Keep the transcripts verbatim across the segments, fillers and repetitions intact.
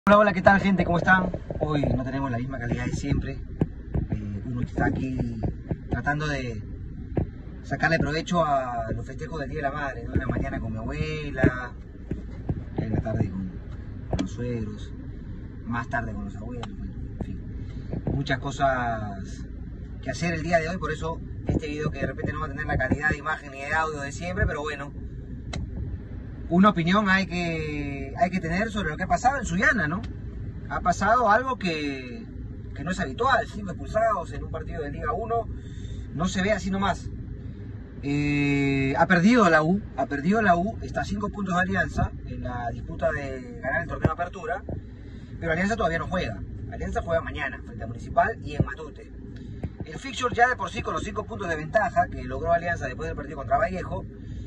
Hola, hola, ¿qué tal, gente? ¿Cómo están? Hoy no tenemos la misma calidad de siempre. Eh, uno está aquí tratando de sacarle provecho a los festejos del Día de la Madre, ¿no? En la mañana con mi abuela, en la tarde con, con los suegros, más tarde con los abuelos, bueno, en fin. Muchas cosas que hacer el día de hoy, por eso este video que de repente no va a tener la calidad de imagen ni de audio de siempre, pero bueno, una opinión hay que, hay que tener sobre lo que ha pasado en Sullana, ¿no? Ha pasado algo que, que no es habitual, cinco expulsados en un partido de Liga uno, no se ve así nomás. Eh, ha perdido la U, ha perdido la U, está a cinco puntos de Alianza en la disputa de ganar el torneo de apertura, pero Alianza todavía no juega. Alianza juega mañana frente a Municipal y en Matute. El fixture ya de por sí con los cinco puntos de ventaja que logró Alianza después del partido contra Vallejo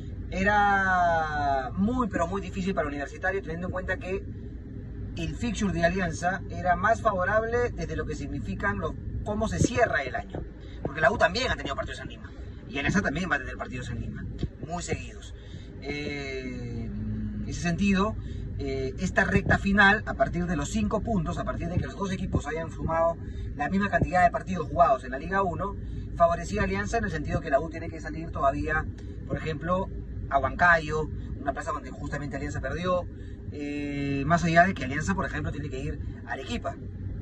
era muy pero muy difícil para Universitario, teniendo en cuenta que el fixture de Alianza era más favorable desde lo que significan los, cómo se cierra el año, porque la U también ha tenido partidos en Lima y Alianza también va a tener partidos en Lima muy seguidos. Eh, en ese sentido, eh, esta recta final, a partir de los cinco puntos, a partir de que los dos equipos hayan sumado la misma cantidad de partidos jugados en la Liga uno, favorecía a Alianza en el sentido que la U tiene que salir todavía, por ejemplo, a Huancayo, una plaza donde justamente Alianza perdió, eh, más allá de que Alianza, por ejemplo, tiene que ir a Arequipa.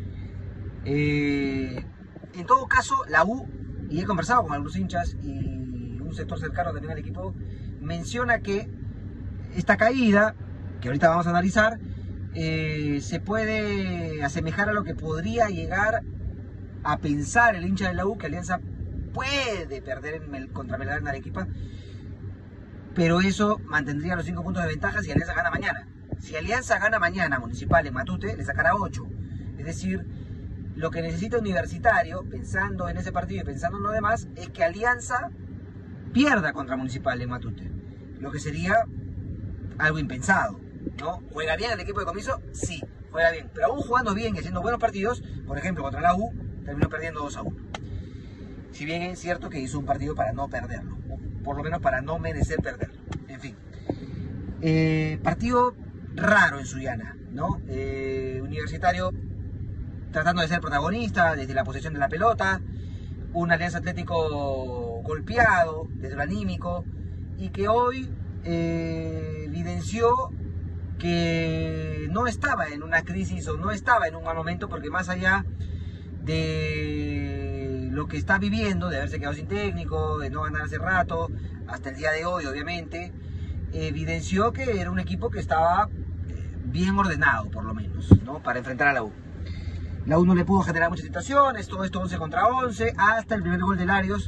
Eh, en todo caso, la U, y he conversado con algunos hinchas y un sector cercano también al equipo, menciona que esta caída, que ahorita vamos a analizar, eh, se puede asemejar a lo que podría llegar a pensar el hincha de la U, que Alianza puede perder en Mel, contra Melgar en Arequipa, pero eso mantendría los cinco puntos de ventaja si Alianza gana mañana. Si Alianza gana mañana Municipal en Matute, le sacará ocho. Es decir, lo que necesita Universitario, pensando en ese partido y pensando en lo demás, es que Alianza pierda contra Municipal en Matute. Lo que sería algo impensado, ¿no? ¿Juega bien el equipo de Comiso? Sí, juega bien. Pero aún jugando bien y haciendo buenos partidos, por ejemplo, contra la U, terminó perdiendo dos a uno. Si bien es cierto que hizo un partido para no perderlo, o por lo menos para no merecer perderlo. En fin. Eh, partido raro en Sullana, ¿no? Eh, Universitario tratando de ser protagonista desde la posesión de la pelota, un Alianza Atlético golpeado desde lo anímico, y que hoy eh, evidenció que no estaba en una crisis o no estaba en un mal momento, porque más allá de lo que está viviendo, de haberse quedado sin técnico, de no ganar hace rato, hasta el día de hoy obviamente, evidenció que era un equipo que estaba bien ordenado, por lo menos, ¿no? Para enfrentar a la U. La U no le pudo generar muchas situaciones, todo esto once contra once, hasta el primer gol de Larios,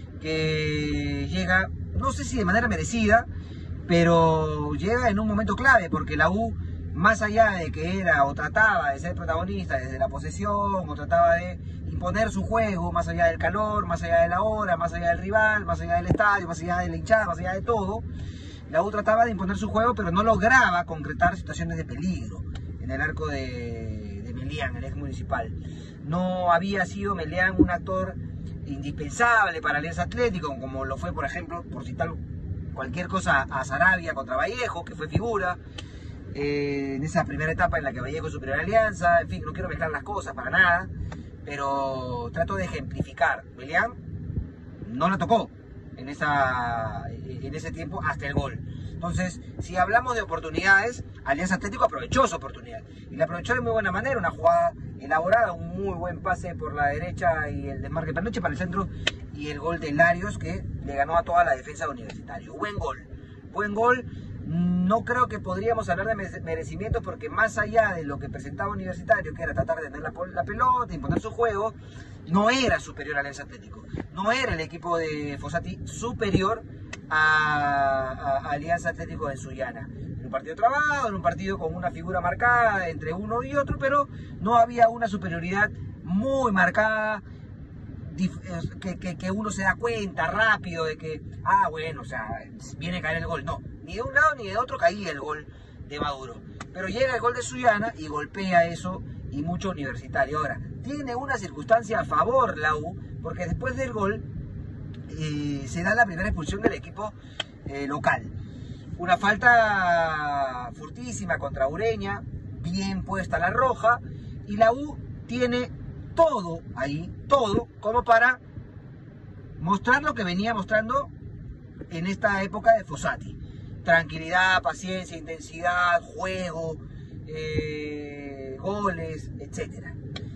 que llega, no sé si de manera merecida, pero llega en un momento clave, porque la U, más allá de que era o trataba de ser protagonista desde la posesión, o trataba de imponer su juego, más allá del calor, más allá de la hora, más allá del rival, más allá del estadio, más allá de la hinchada, más allá de todo, la U trataba de imponer su juego, pero no lograba concretar situaciones de peligro en el arco de, de Melián, el ex Municipal. No había sido Melián un actor indispensable para Alianza Atlético, como lo fue, por ejemplo, por citar cualquier cosa, a Sarabia contra Vallejo, que fue figura eh, en esa primera etapa en la que Vallejo superó a Alianza. En fin, no quiero mezclar las cosas para nada, pero trato de ejemplificar. Melián no la tocó en, esa, en ese tiempo hasta el gol. Entonces, si hablamos de oportunidades, Alianza Atlético aprovechó su oportunidad y la aprovechó de muy buena manera, una jugada elaborada, un muy buen pase por la derecha y el desmarque Pernoche para el centro y el gol de Larios, que le ganó a toda la defensa de Universitario. Buen gol, buen gol. No creo que podríamos hablar de merecimiento, porque más allá de lo que presentaba Universitario, que era tratar de tener la, la pelota, imponer su juego, no era superior al Alianza Atlético. No era el equipo de Fossati superior a, a, a Alianza Atlético de Sullana. En un partido trabado, en un partido con una figura marcada entre uno y otro, pero no había una superioridad muy marcada, Que, que, que uno se da cuenta rápido de que, ah, bueno, o sea, viene a caer el gol. No, ni de un lado ni de otro caía el gol de Maduro. Pero llega el gol de Sullana y golpea eso, y mucho Universitario. Ahora, tiene una circunstancia a favor la U, porque después del gol eh, se da la primera expulsión del equipo eh, local. Una falta fortísima contra Ureña, bien puesta la roja, y la U tiene todo ahí, todo, como para mostrar lo que venía mostrando en esta época de Fossati. Tranquilidad, paciencia, intensidad, juego, eh, goles, etcétera.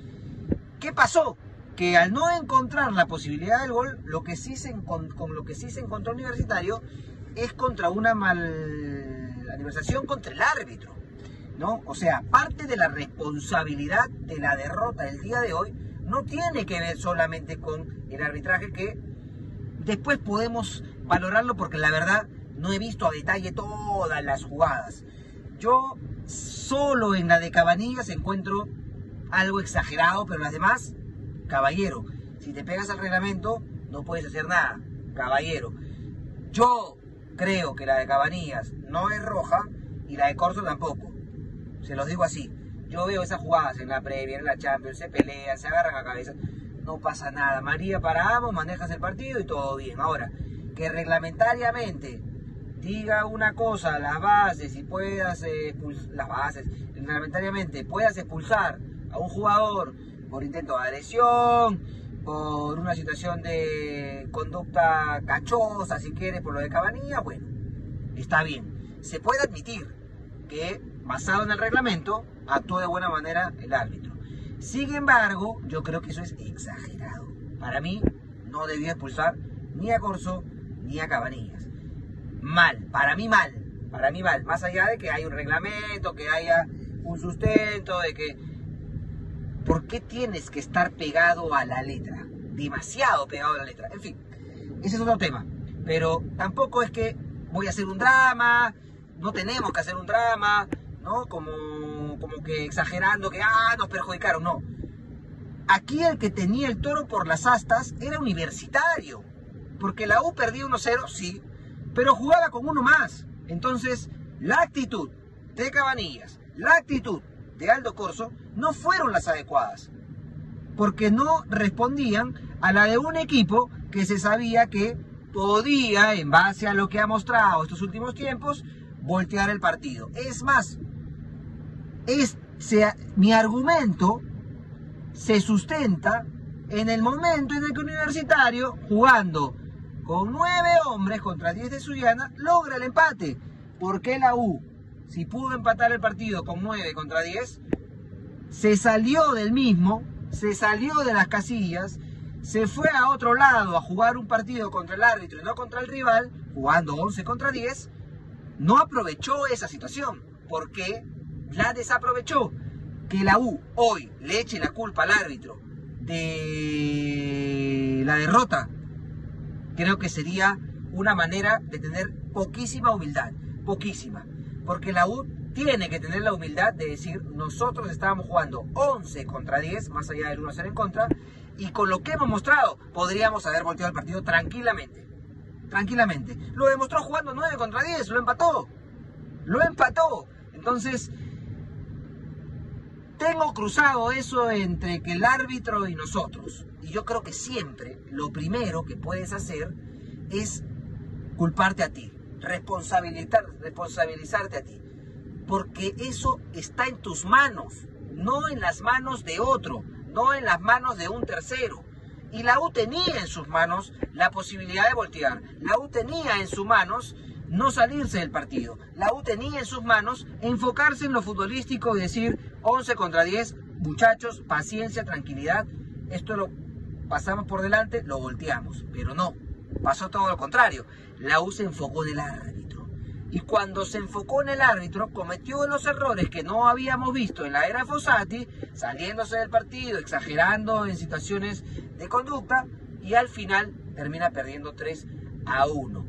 ¿Qué pasó? Que al no encontrar la posibilidad del gol, lo que sí se con lo que sí se encontró Universitario es contra una malaniversación contra el árbitro, ¿no? O sea, parte de la responsabilidad de la derrota del día de hoy no tiene que ver solamente con el arbitraje, que después podemos valorarlo, porque la verdad no he visto a detalle todas las jugadas. Yo solo en la de Cabanillas encuentro algo exagerado, pero las demás, caballero, si te pegas al reglamento no puedes hacer nada, caballero. Yo creo que la de Cabanillas no es roja y la de Corso tampoco, se los digo así. Yo veo esas jugadas en la previa, en la Champions, se pelean, se agarran a cabeza, no pasa nada. María para ambos, manejas el partido y todo bien. Ahora, que reglamentariamente diga una cosa, las bases, y puedas expulsar, las bases, reglamentariamente puedas expulsar a un jugador por intento de agresión, por una situación de conducta cachosa, si quieres, por lo de Cabanilla, bueno, está bien. Se puede admitir que, basado en el reglamento, actuó de buena manera el árbitro. Sin embargo, yo creo que eso es exagerado. Para mí, no debió expulsar ni a Corso ni a Cabanillas. Mal, para mí mal, para mí mal. Más allá de que hay un reglamento, que haya un sustento, de que... ¿Por qué tienes que estar pegado a la letra? Demasiado pegado a la letra. En fin, ese es otro tema. Pero tampoco es que voy a hacer un drama, no tenemos que hacer un drama, ¿no? Como, como que exagerando que, ah, nos perjudicaron, no. Aquí el que tenía el toro por las astas era Universitario. Porque la U perdía uno cero, sí, pero jugaba con uno más. Entonces, la actitud de Cabanillas, la actitud de Aldo Corso, no fueron las adecuadas, porque no respondían a la de un equipo que se sabía que podía, en base a lo que ha mostrado estos últimos tiempos, voltear el partido. Es más, es, se, mi argumento se sustenta en el momento en el que Universitario, jugando con nueve hombres contra diez de Sullana, logra el empate. ¿Por qué la U, si pudo empatar el partido con nueve contra diez, se salió del mismo, se salió de las casillas, se fue a otro lado a jugar un partido contra el árbitro y no contra el rival, jugando once contra diez, no aprovechó esa situación? Porque la desaprovechó. Que la U hoy le eche la culpa al árbitro de la derrota, creo que sería una manera de tener poquísima humildad, poquísima. Porque la U tiene que tener la humildad de decir, nosotros estábamos jugando once contra diez, más allá del uno a cero en contra, y con lo que hemos mostrado, podríamos haber volteado el partido tranquilamente. Tranquilamente. Lo demostró jugando nueve contra diez, lo empató. Lo empató. Entonces, tengo cruzado eso entre que el árbitro y nosotros. Y yo creo que siempre lo primero que puedes hacer es culparte a ti. Responsabilizar, responsabilizarte a ti, porque eso está en tus manos, no en las manos de otro, no en las manos de un tercero. Y la U tenía en sus manos la posibilidad de voltear, la U tenía en sus manos no salirse del partido, la U tenía en sus manos enfocarse en lo futbolístico y decir once contra diez, muchachos, paciencia, tranquilidad, esto lo pasamos por delante, lo volteamos, pero no. Pasó todo lo contrario. La U se enfocó en el árbitro. Y cuando se enfocó en el árbitro, cometió los errores que no habíamos visto en la era Fossati, saliéndose del partido, exagerando en situaciones de conducta, y al final termina perdiendo tres a uno.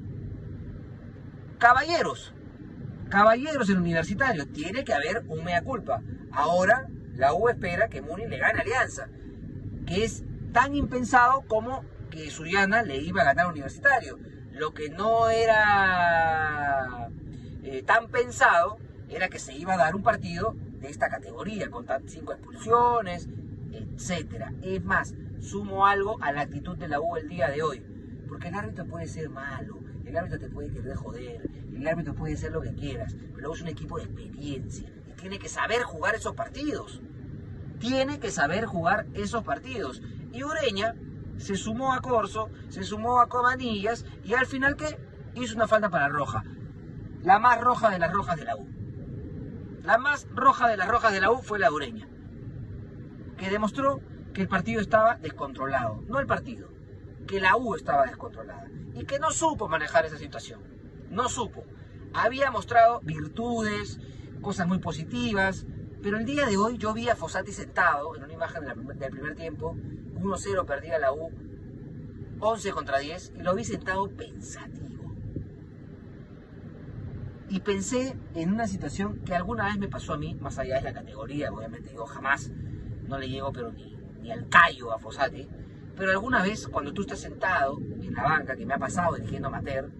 Caballeros, caballeros en Universitario, tiene que haber un mea culpa. Ahora la U espera que Muni le gane a Alianza, que es tan impensado como que Sullana le iba a ganar a Universitario. Lo que no era eh, tan pensado era que se iba a dar un partido de esta categoría, con cinco expulsiones, etcétera. Es más, sumo algo a la actitud de la U el día de hoy, porque el árbitro puede ser malo, el árbitro te puede querer joder, el árbitro puede ser lo que quieras, pero la U es un equipo de experiencia, tiene que saber jugar esos partidos. Tiene que saber jugar esos partidos. Y Ureña se sumó a Corso, se sumó a Comanillas y al final, ¿qué? Hizo una falta para Roja. La más roja de las rojas de la U. La más roja de las rojas de la U fue la Ureña, que demostró que el partido estaba descontrolado. No el partido, que la U estaba descontrolada. Y que no supo manejar esa situación. No supo. Había mostrado virtudes, cosas muy positivas, pero el día de hoy yo vi a Fossati sentado en una imagen del primer tiempo, uno cero perdía la U, once contra diez, y lo vi sentado pensativo. Y pensé en una situación que alguna vez me pasó a mí, más allá de la categoría, obviamente yo jamás no le llego pero ni, ni al callo a Fossati, pero alguna vez cuando tú estás sentado en la banca, que me ha pasado dirigiendo amateur,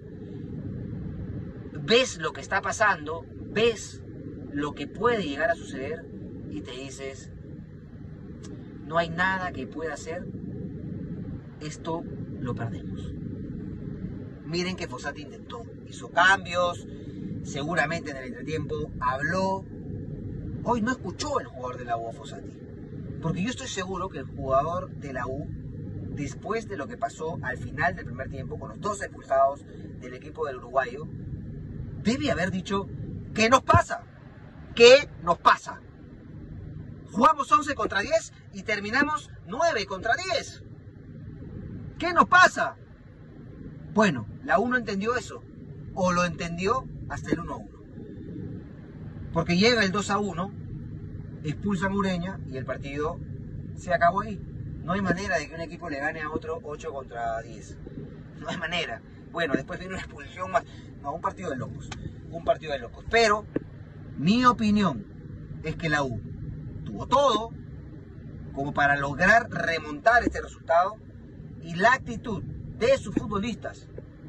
ves lo que está pasando, ves lo que puede llegar a suceder y te dices, no hay nada que pueda hacer, esto lo perdemos. Miren que Fossati intentó, hizo cambios, seguramente en el entretiempo habló. Hoy no escuchó el jugador de la U a Fossati, porque yo estoy seguro que el jugador de la U, después de lo que pasó al final del primer tiempo con los dos expulsados del equipo del uruguayo, debe haber dicho, ¿qué nos pasa? ¿Qué nos pasa? Jugamos once contra diez y terminamos nueve contra diez. ¿Qué nos pasa? Bueno, la U no entendió eso, o lo entendió hasta el uno a uno. Porque llega el dos a uno, expulsa a Ureña y el partido se acabó ahí. No hay manera de que un equipo le gane a otro ocho contra diez. No hay manera. Bueno, después viene una expulsión más. No, un partido de locos. Un partido de locos. Pero mi opinión es que la U tuvo todo como para lograr remontar este resultado, y la actitud de sus futbolistas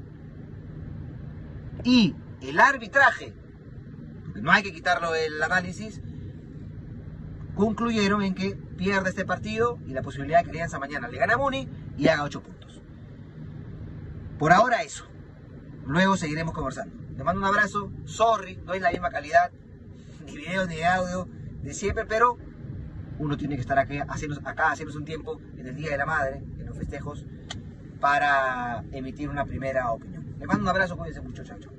y el arbitraje, porque no hay que quitarlo del análisis, concluyeron en que pierde este partido y la posibilidad de que Alianza mañana le gane a Muni y haga ocho puntos. Por ahora eso. Luego seguiremos conversando. Te mando un abrazo. Sorry, no es la misma calidad, ni video ni de audio de siempre, pero uno tiene que estar acá haciéndose, acá haciéndose un tiempo en el Día de la Madre, en los festejos, para emitir una primera opinión. Les mando un abrazo, cuídense mucho, chao, chao.